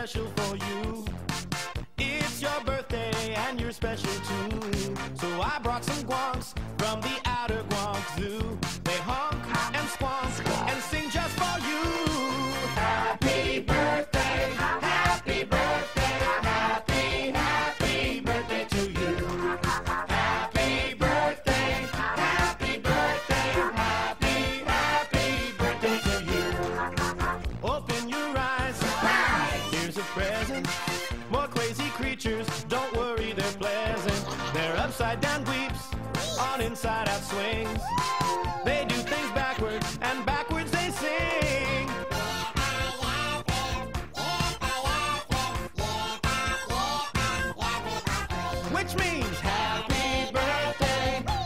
special for you. It's your birthday and you're special too. So I brought some guanks from the outer Guank Zoo. They honk and squonk and sing just for you. Happy birthday, happy birthday, happy, happy birthday to you. Happy birthday, happy birthday, happy, happy birthday to you. Open your eyes, here's a present. More crazy creatures, don't worry, they're pleasant. They're upside down weeps on inside out swings. They do things backwards, and backwards they sing. Which means happy birthday.